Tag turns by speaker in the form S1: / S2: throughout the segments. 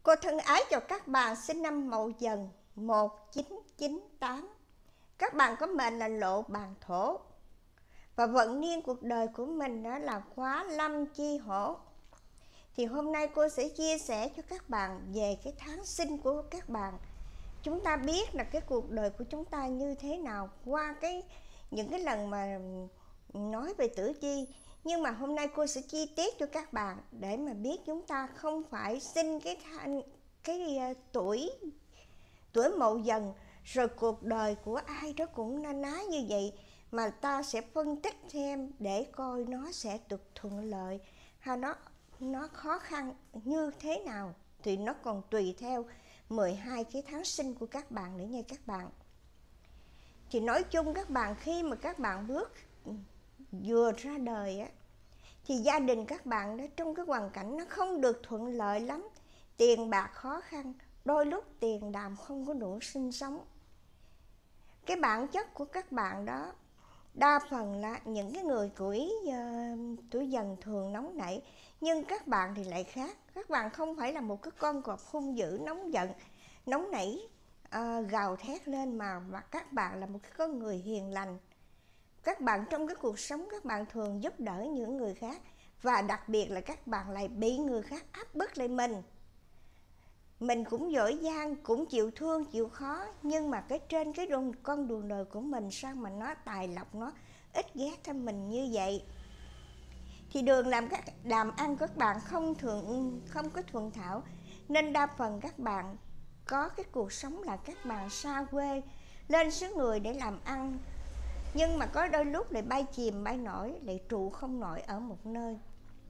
S1: Cô thân ái chào các bạn sinh năm Mậu Dần 1998. Các bạn có mệnh là Lộ Bàn Thổ và vận niên cuộc đời của mình đó là Khóa Lâm Chi Hổ. Thì hôm nay cô sẽ chia sẻ cho các bạn về cái tháng sinh của các bạn. Chúng ta biết là cái cuộc đời của chúng ta như thế nào qua những cái lần mà nói về tử chi. Nhưng mà hôm nay cô sẽ chi tiết cho các bạn để mà biết chúng ta không phải sinh cái tuổi Mậu Dần rồi cuộc đời của ai đó cũng na ná như vậy, mà ta sẽ phân tích xem để coi nó sẽ được thuận lợi hay nó khó khăn như thế nào, thì nó còn tùy theo 12 cái tháng sinh của các bạn nữa nha các bạn. Thì nói chung các bạn, khi mà các bạn vừa ra đời á, thì gia đình các bạn đó trong cái hoàn cảnh nó không được thuận lợi lắm, tiền bạc khó khăn, đôi lúc tiền đàm không có đủ sinh sống. Cái bản chất của các bạn đó đa phần là những cái người tuổi Dần thường nóng nảy, nhưng các bạn thì lại khác. Các bạn không phải là một cái con cọp hung dữ, nóng giận, nóng nảy, gào thét lên, mà các bạn là một cái con người hiền lành. Các bạn trong cái cuộc sống các bạn thường giúp đỡ những người khác, và đặc biệt là các bạn lại bị người khác áp bức lại mình cũng giỏi giang, cũng chịu thương chịu khó, nhưng mà trên con đường đời của mình sao mà nó tài lộc, nó ít ghét cho mình như vậy. Thì đường làm ăn các bạn không có thuận thảo, nên đa phần các bạn có cái cuộc sống là các bạn xa quê lên xứ người để làm ăn, nhưng mà có đôi lúc lại bay chìm bay nổi, lại trụ không nổi ở một nơi.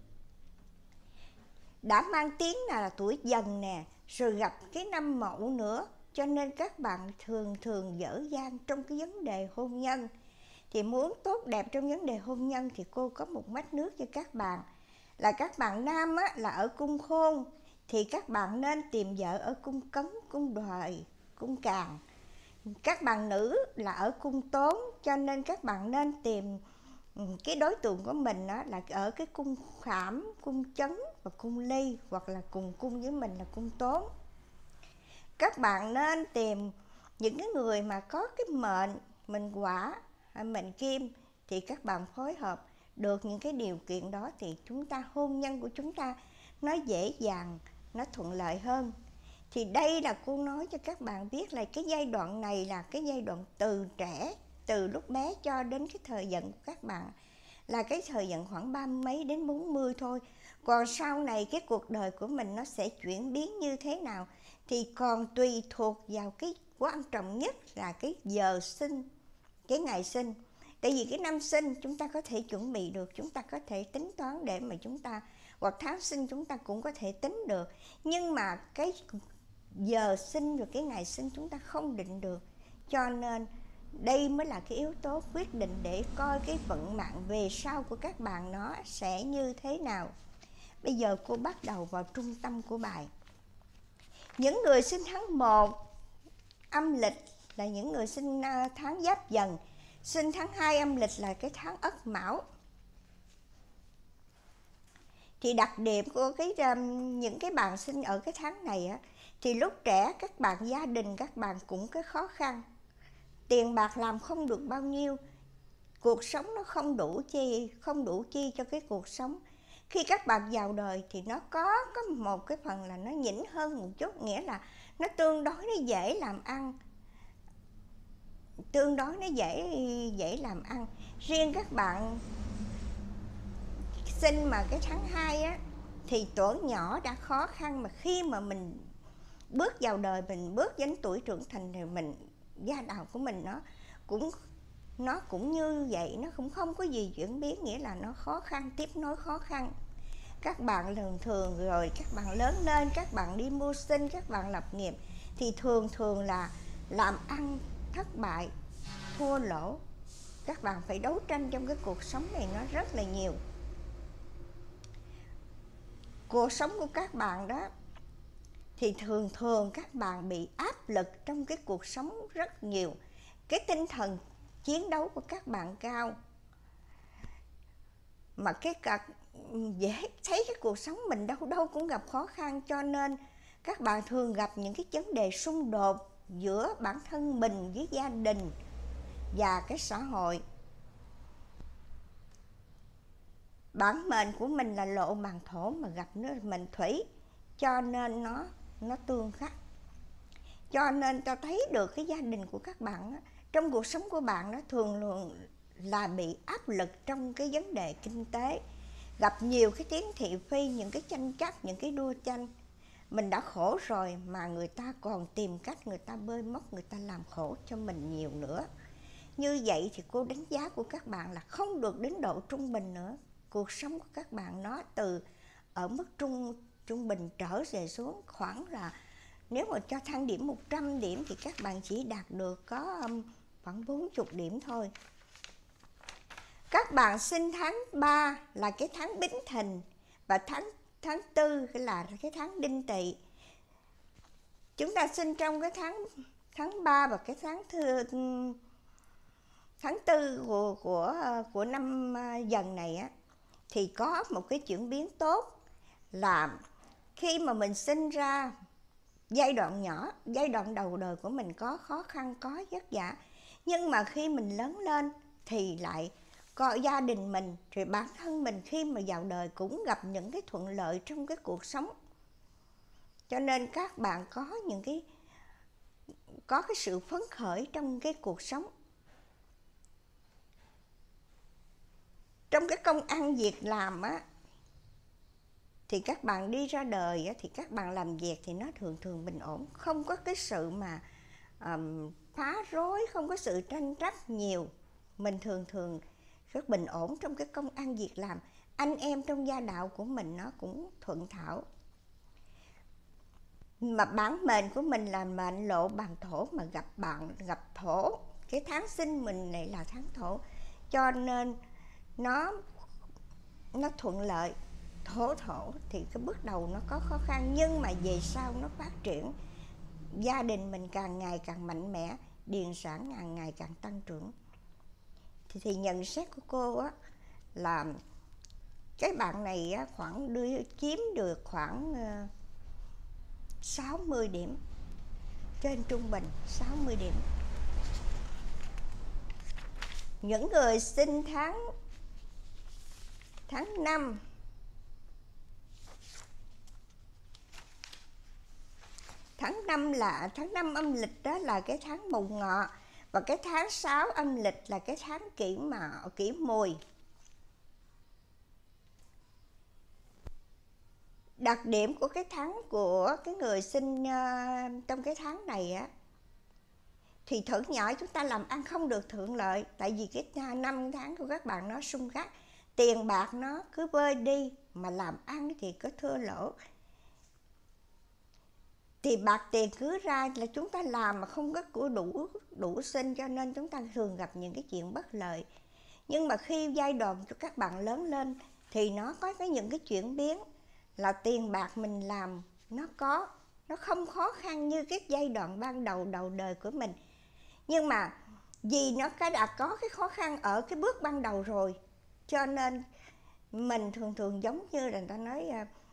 S1: Đã mang tiếng là tuổi Dần nè, rồi gặp cái năm Mậu nữa, cho nên các bạn thường dở dang trong cái vấn đề hôn nhân. Thì muốn tốt đẹp trong vấn đề hôn nhân thì cô có một mách nước cho các bạn, là các bạn nam á, là ở cung Khôn thì các bạn nên tìm vợ ở cung Cấn, cung Đoài, cung Càn. Các bạn nữ là ở cung Tốn, cho nên các bạn nên tìm cái đối tượng của mình đó là ở cái cung Khảm, cung Chấn và cung Ly, hoặc là cùng cung với mình là cung Tốn. Các bạn nên tìm những cái người mà có cái mệnh Hỏa hay mệnh Kim, thì các bạn phối hợp được những cái điều kiện đó thì hôn nhân của chúng ta nó dễ dàng, nó thuận lợi hơn. Thì đây là cô nói cho các bạn biết là cái giai đoạn này là cái giai đoạn từ trẻ, từ lúc bé cho đến cái thời vận của các bạn là cái thời vận khoảng 30 mấy đến 40 thôi. Còn sau này cái cuộc đời của mình nó sẽ chuyển biến như thế nào thì còn tùy thuộc vào cái quan trọng nhất là cái giờ sinh, cái ngày sinh. Tại vì cái năm sinh chúng ta có thể chuẩn bị được, chúng ta có thể tính toán để mà hoặc tháng sinh chúng ta cũng có thể tính được, nhưng mà cái giờ sinh rồi cái ngày sinh chúng ta không định được. Cho nên đây mới là cái yếu tố quyết định để coi cái vận mạng về sau của các bạn nó sẽ như thế nào. Bây giờ cô bắt đầu vào trung tâm của bài. Những người sinh tháng 1 âm lịch là những người sinh tháng Giáp Dần, sinh tháng 2 âm lịch là cái tháng Ất Mão. Thì đặc điểm của những cái bạn sinh ở cái tháng này á, thì lúc trẻ các bạn gia đình các bạn cũng có khó khăn, tiền bạc làm không được bao nhiêu, cuộc sống nó không đủ chi cho cái cuộc sống. Khi các bạn vào đời thì nó có một cái phần là nó nhỉnh hơn một chút, nghĩa là nó tương đối nó dễ làm ăn, dễ làm ăn. Riêng các bạn sinh mà cái tháng 2 á, thì tuổi nhỏ đã khó khăn, mà khi mà mình bước vào đời, mình bước đến tuổi trưởng thành thì gia đạo của mình nó cũng như vậy, nó cũng không có gì chuyển biến, nghĩa là nó khó khăn, tiếp nối khó khăn. Các bạn thường rồi các bạn lớn lên, các bạn đi mưu sinh, các bạn lập nghiệp thì thường là làm ăn thất bại, thua lỗ. Các bạn phải đấu tranh trong cái cuộc sống này nó rất là nhiều. Cuộc sống của các bạn đó thì thường các bạn bị áp lực trong cái cuộc sống rất nhiều. Cái tinh thần chiến đấu của các bạn cao, mà dễ thấy cái cuộc sống mình đâu cũng gặp khó khăn, cho nên các bạn thường gặp những cái vấn đề xung đột giữa bản thân mình với gia đình và cái xã hội. Bản mệnh của mình là lộ bằng thổ mà gặp mệnh thủy, cho nên nó tương khắc. Cho nên ta thấy được cái gia đình của các bạn á, trong cuộc sống của bạn nó thường là bị áp lực trong cái vấn đề kinh tế, gặp nhiều cái tiếng thị phi, những cái tranh chấp, những cái đua tranh. Mình đã khổ rồi mà người ta còn tìm cách người ta bơi móc, người ta làm khổ cho mình nhiều nữa. Như vậy thì cô đánh giá của các bạn là không được đến độ trung bình nữa. Cuộc sống của các bạn nó từ ở mức trung bình trở về xuống khoảng là, nếu mà cho thang điểm 100 điểm thì các bạn chỉ đạt được có khoảng 40 điểm thôi. Các bạn sinh tháng 3 là cái tháng Bính Thìn và tháng 4 là cái tháng Đinh Tỵ. Chúng ta sinh trong cái tháng 3 và cái tháng 4 của năm Dần này á, thì có một cái chuyển biến tốt là khi mà mình sinh ra giai đoạn nhỏ, giai đoạn đầu đời của mình có khó khăn, có vất vả, nhưng mà khi mình lớn lên thì lại có gia đình mình, rồi bản thân mình khi mà vào đời cũng gặp những cái thuận lợi trong cái cuộc sống. Cho nên các bạn có cái sự phấn khởi trong cái cuộc sống. Trong cái công ăn việc làm á, thì các bạn đi ra đời á, thì các bạn làm việc thì nó thường bình ổn, không có cái sự mà phá rối, không có sự tranh chấp nhiều. Mình thường rất bình ổn trong cái công ăn việc làm. Anh em trong gia đạo của mình nó cũng thuận thảo. Mà bản mệnh của mình là mệnh lộ bằng thổ mà gặp thổ. Cái tháng sinh mình này là tháng thổ, cho nên nó thuận lợi. Thổ thì cái bước đầu nó có khó khăn, nhưng mà về sau nó phát triển. Gia đình mình càng ngày càng mạnh mẽ, điền sản càng ngày càng tăng trưởng. Thì nhận xét của cô á, là cái bạn này á, chiếm được khoảng 60 điểm, trên trung bình 60 điểm. Những người sinh tháng 5 tháng 5 âm lịch đó là cái tháng Mậu Ngọ, và cái tháng 6 âm lịch là cái tháng Kỷ Mùi. Đặc điểm của cái tháng của cái người sinh trong cái tháng này á, thì thở nhỏ chúng ta làm ăn không được thuận lợi, tại vì cái năm tháng của các bạn nó xung khắc, tiền bạc nó cứ vơi đi, mà làm ăn thì có thua lỗ. Thì bạc tiền cứ ra là chúng ta làm mà không có của đủ sinh, cho nên chúng ta thường gặp những cái chuyện bất lợi. Nhưng mà khi giai đoạn của các bạn lớn lên thì nó có những cái chuyển biến, là tiền bạc mình làm nó không khó khăn như cái giai đoạn ban đầu đời của mình. Nhưng mà vì nó đã có cái khó khăn ở cái bước ban đầu rồi, cho nên mình thường giống như là người ta nói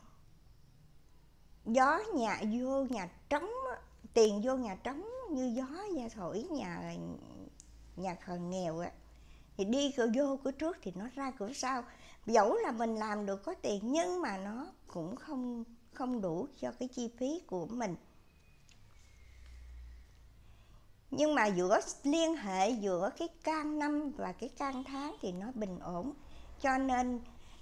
S1: gió nhà vô nhà trống, tiền vô nhà trống như gió nhà thổi nhà nghèo á, thì đi vô cửa trước thì nó ra cửa sau. Dẫu là mình làm được có tiền, nhưng mà nó cũng không đủ cho cái chi phí của mình. Nhưng mà liên hệ giữa cái can năm và cái can tháng thì nó bình ổn, cho nên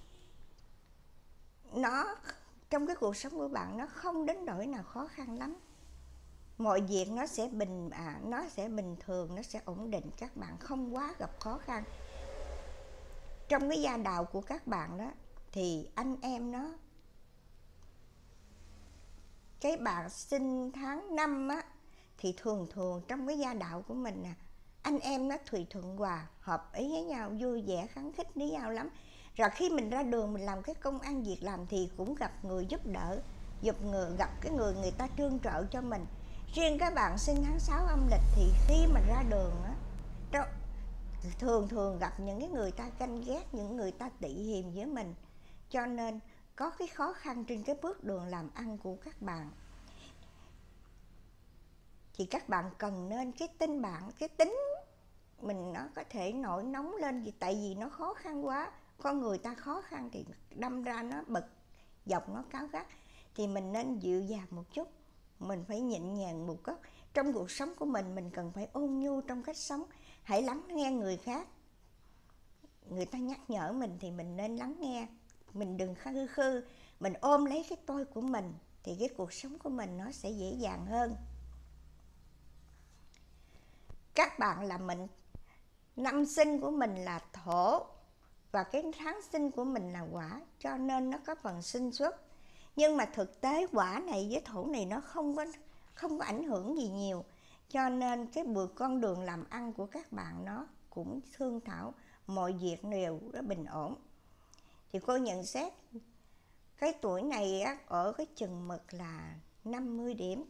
S1: nó trong cái cuộc sống của bạn nó không đến nỗi nào khó khăn lắm. Mọi việc nó sẽ bình thường, nó sẽ ổn định, các bạn không quá gặp khó khăn. Trong cái gia đạo của các bạn đó thì anh em nó, cái bạn sinh tháng 5 á, thì thường trong cái gia đạo của mình nè, anh em nó thuận hòa, hợp ý với nhau, vui vẻ khắng khích với nhau lắm. Rồi khi mình ra đường mình làm cái công ăn việc làm thì cũng gặp người giúp đỡ, gặp cái người ta trương trợ cho mình. Riêng các bạn sinh tháng 6 âm lịch thì khi mà ra đường á, thường gặp những cái người ta ganh ghét, những người ta tị hiềm với mình, cho nên có cái khó khăn trên cái bước đường làm ăn của các bạn. thì các bạn cần nên cái tính mình nó có thể nổi nóng lên, tại vì nó khó khăn quá, con người ta khó khăn thì đâm ra nó bực dọc, nó cáu gắt, thì mình nên dịu dàng một chút, mình phải nhịn nhàng một chút. Trong cuộc sống của mình cần phải ôn nhu trong cách sống. Hãy lắng nghe người khác, người ta nhắc nhở mình thì mình nên lắng nghe, mình đừng khư khư, mình ôm lấy cái tôi của mình thì cái cuộc sống của mình nó sẽ dễ dàng hơn. Các bạn là mệnh năm sinh của mình là Thổ và cái tháng sinh của mình là Hỏa, cho nên nó có phần sinh xuất. Nhưng mà thực tế Hỏa này với Thổ này nó không có ảnh hưởng gì nhiều, cho nên cái con đường làm ăn của các bạn nó cũng thương thảo, mọi việc đều rất bình ổn. Thì cô nhận xét cái tuổi này á, ở cái chừng mực là 50 điểm.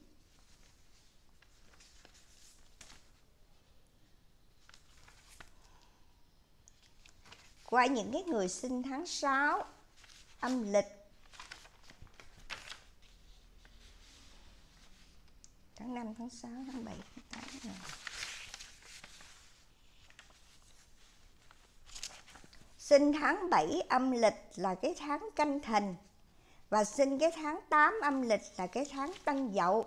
S1: Qua những cái người sinh tháng 6 âm lịch, tháng 5, tháng 6, tháng 7, tháng 8 này. Sinh tháng 7 âm lịch là cái tháng Canh Thìn, và sinh cái tháng 8 âm lịch là cái tháng Tân Dậu.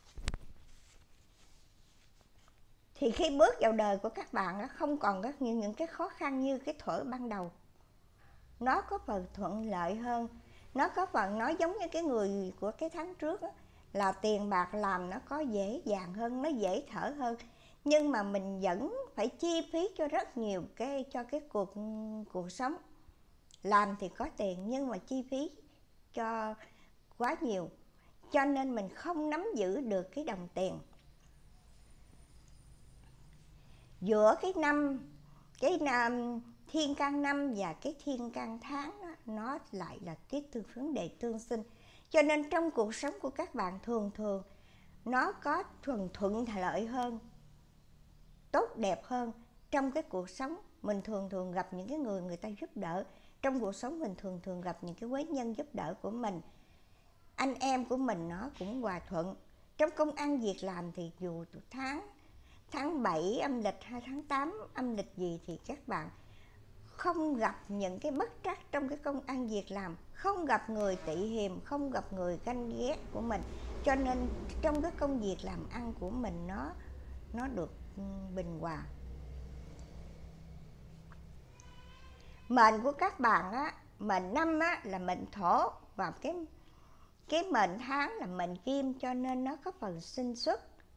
S1: Thì khi bước vào đời của các bạn không còn có những cái khó khăn như cái thuở ban đầu. Nó có phần thuận lợi hơn. Nó có phần nói giống như cái người của cái tháng trước là tiền bạc làm nó có dễ dàng hơn, nó dễ thở hơn. Nhưng mà mình vẫn phải chi phí cho rất nhiều cho cái cuộc sống. Làm thì có tiền nhưng mà chi phí cho quá nhiều, cho nên mình không nắm giữ được cái đồng tiền. Giữa cái thiên can năm và cái thiên can tháng đó, nó lại là cái vấn đề tương sinh, cho nên trong cuộc sống của các bạn thường nó có thuận lợi hơn, tốt đẹp hơn. Trong cái cuộc sống mình thường gặp những cái người ta giúp đỡ, trong cuộc sống mình thường gặp những cái quý nhân giúp đỡ của mình, anh em của mình nó cũng hòa thuận. Trong công ăn việc làm thì dù tháng 7 âm lịch hay tháng 8 âm lịch gì thì các bạn không gặp những cái bất trắc trong cái công ăn việc làm, không gặp người tị hiềm, không gặp người ganh ghét của mình, cho nên trong cái công việc làm ăn của mình nó được bình hòa. Mệnh của các bạn á, mệnh năm á là mệnh Thổ, và cái mệnh tháng là mệnh Kim, cho nên nó có phần sinh xuất.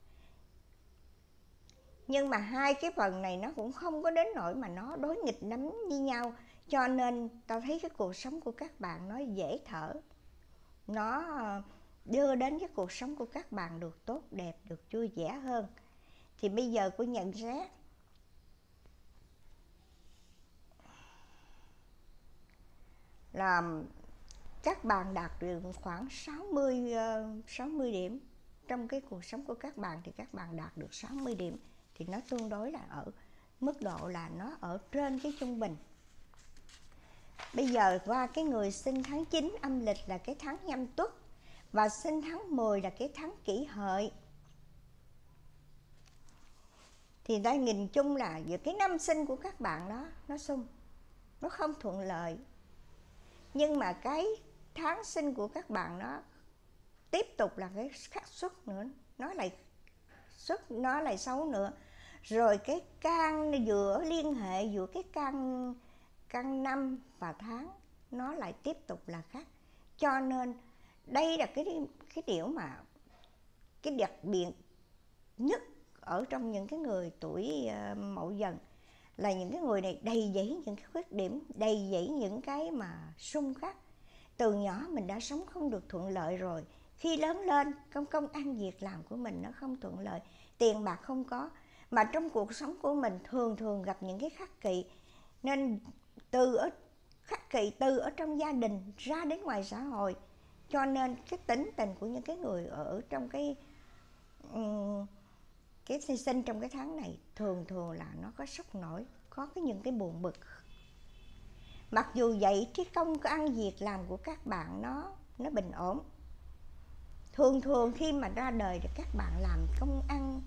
S1: Nhưng mà hai cái phần này nó cũng không có đến nỗi mà nó đối nghịch lắm với nhau, cho nên tao thấy cái cuộc sống của các bạn nó dễ thở, nó đưa đến cái cuộc sống của các bạn được tốt đẹp, được vui vẻ hơn. Thì bây giờ cô nhận xét là các bạn đạt được khoảng 60 điểm. Trong cái cuộc sống của các bạn thì các bạn đạt được 60 điểm, thì nó tương đối là ở mức độ là nó ở trên cái trung bình. Bây giờ qua cái người sinh tháng 9 âm lịch là cái tháng Nhâm Tuất, và sinh tháng 10 là cái tháng Kỷ Hợi. Thì ta nhìn chung là giữa cái năm sinh của các bạn đó nó xung, nó không thuận lợi. Nhưng mà cái tháng sinh của các bạn nó tiếp tục là cái khắc xuất nữa, nó lại xấu nữa. Rồi cái can liên hệ giữa cái can năm và tháng nó lại tiếp tục là khác. Cho nên đây là cái điều mà cái đặc biệt nhất ở trong những cái người tuổi Mậu Dần, là những cái người này đầy dẫy những cái khuyết điểm, đầy dẫy những cái mà xung khắc. Từ nhỏ mình đã sống không được thuận lợi rồi, khi lớn lên công ăn việc làm của mình nó không thuận lợi, tiền bạc không có, mà trong cuộc sống của mình thường gặp những cái khắc kỵ, nên khắc kỵ từ ở trong gia đình ra đến ngoài xã hội. Cho nên cái tính tình của những cái người ở trong cái sinh trong cái tháng này thường là nó có sốc nổi, có những cái buồn bực. Mặc dù vậy cái công ăn việc làm của các bạn nó bình ổn, Thường thường khi mà ra đời thì các bạn làm công ăn,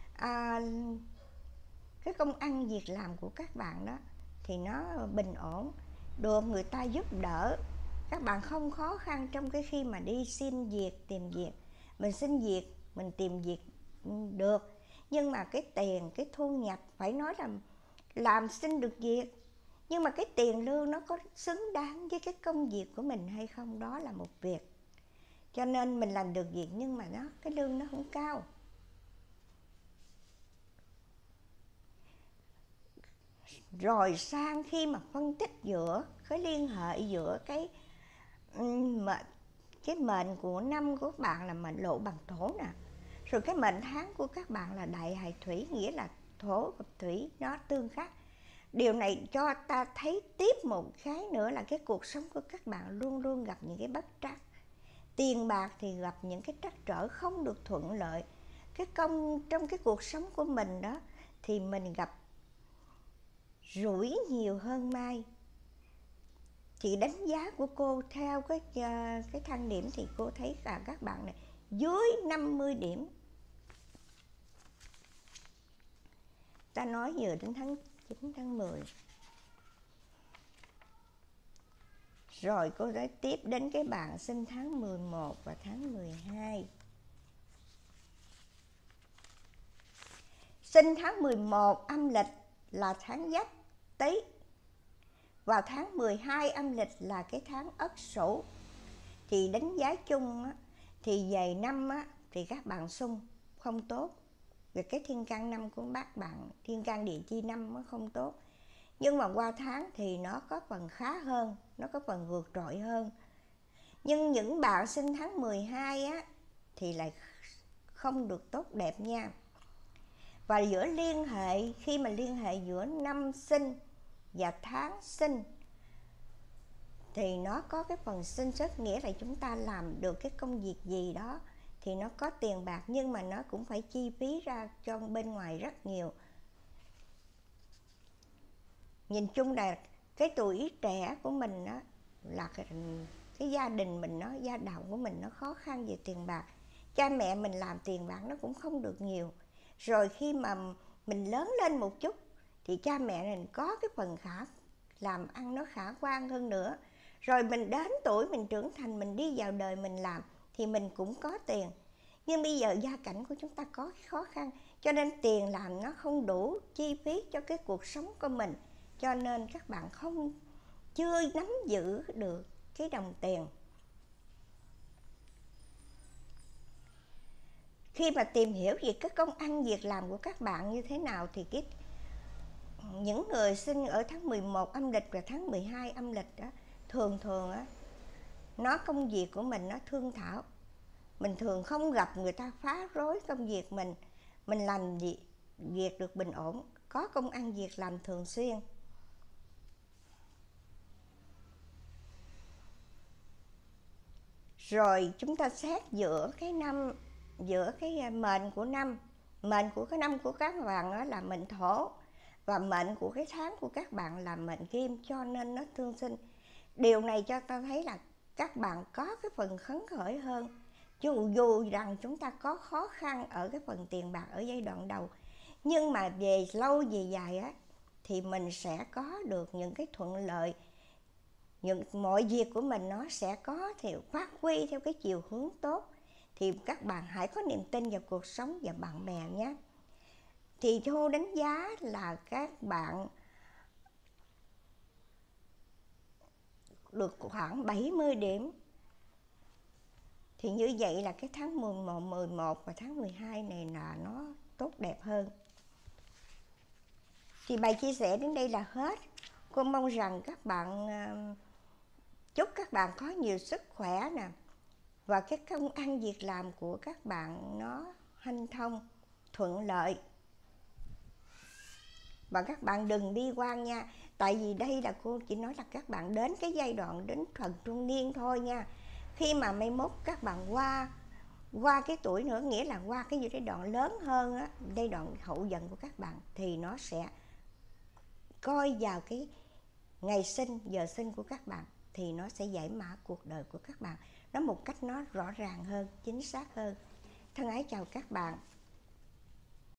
S1: cái công ăn việc làm của các bạn đó thì nó bình ổn, được người ta giúp đỡ. Các bạn không khó khăn trong cái khi mà đi xin việc, tìm việc. Mình xin việc, mình tìm việc được, nhưng mà cái tiền, cái thu nhập phải nói là làm xin được việc, nhưng mà cái tiền lương nó có xứng đáng với cái công việc của mình hay không, đó là một việc. Cho nên mình làm được việc nhưng mà cái lương nó không cao. Rồi sang khi mà phân tích giữa cái liên hệ giữa cái mệnh của năm của các bạn là mệnh lộ bằng thổ nè, rồi cái mệnh tháng của các bạn là đại hài thủy, nghĩa là thổ và thủy nó tương khắc. Điều này cho ta thấy tiếp một cái nữa là cái cuộc sống của các bạn luôn luôn gặp những cái bất trắc. Tiền bạc thì gặp những cái trắc trở không được thuận lợi. Trong cái cuộc sống của mình đó thì mình gặp rủi nhiều hơn may. Chị đánh giá của cô theo cái thang điểm thì cô thấy là các bạn này dưới 50 điểm. Ta nói vừa đến tháng 9, tháng 10. Rồi cô nói tiếp đến cái bạn sinh tháng 11 và tháng 12. Sinh tháng 11 âm lịch là tháng Giáp Tý, và tháng 12 âm lịch là cái tháng Ất Sửu. Thì đánh giá chung á, thì về năm á, thì các bạn xung không tốt. Về cái thiên can năm của bác bạn, thiên can địa chi năm nó không tốt. Nhưng mà qua tháng thì nó có phần khá hơn, nó có phần vượt trội hơn. Nhưng những bạn sinh tháng 12 á, thì lại không được tốt đẹp nha. Và giữa liên hệ, khi mà liên hệ giữa năm sinh và tháng sinh thì nó có cái phần sinh xuất, nghĩa là chúng ta làm được cái công việc gì đó thì nó có tiền bạc, nhưng mà nó cũng phải chi phí ra cho bên ngoài rất nhiều. Nhìn chung là cái tuổi trẻ của mình đó, là cái gia đình mình nó, gia đạo của mình nó khó khăn về tiền bạc. Cha mẹ mình làm tiền bạc nó cũng không được nhiều. Rồi khi mà mình lớn lên một chút thì cha mẹ mình có cái phần làm ăn nó khả quan hơn nữa. Rồi mình đến tuổi mình trưởng thành, mình đi vào đời mình làm thì mình cũng có tiền. Nhưng bây giờ gia cảnh của chúng ta có khó khăn, cho nên tiền làm nó không đủ chi phí cho cái cuộc sống của mình. Cho nên các bạn chưa nắm giữ được cái đồng tiền. Khi mà tìm hiểu về cái công ăn việc làm của các bạn như thế nào thì những người sinh ở tháng 11 âm lịch và tháng 12 âm lịch đó, thường á, nó công việc của mình nó thương thảo. Mình thường không gặp người ta phá rối công việc mình làm việc được bình ổn, có công ăn việc làm thường xuyên. Rồi chúng ta xét giữa cái mệnh của năm. Mệnh của cái năm của các bạn đó là mệnh thổ, và mệnh của cái tháng của các bạn là mệnh kim, cho nên nó tương sinh. Điều này cho ta thấy là các bạn có cái phần khấn khởi hơn. Dù rằng chúng ta có khó khăn ở cái phần tiền bạc ở giai đoạn đầu, nhưng mà về lâu về dài á thì mình sẽ có được những cái thuận lợi. Mọi việc của mình nó sẽ có phát huy theo cái chiều hướng tốt. Thì các bạn hãy có niềm tin vào cuộc sống và bạn bè nhé. Thì Thu đánh giá là các bạn được khoảng 70 điểm. Thì như vậy là cái tháng 11 và tháng 12 này là nó tốt đẹp hơn. Thì bài chia sẻ đến đây là hết. Cô mong rằng các bạn, chúc các bạn có nhiều sức khỏe nè, và cái công ăn việc làm của các bạn nó hanh thông, thuận lợi. Và các bạn đừng bi quan nha. Tại vì đây là cô chỉ nói là các bạn đến cái giai đoạn đến phần trung niên thôi nha. Khi mà mai mốt các bạn qua cái tuổi nữa, nghĩa là qua cái giai đoạn lớn hơn á, giai đoạn hậu dần của các bạn, thì nó sẽ coi vào cái ngày sinh, giờ sinh của các bạn, thì nó sẽ giải mã cuộc đời của các bạn. nó một cách nó rõ ràng hơn, chính xác hơn. Thân ái chào các bạn.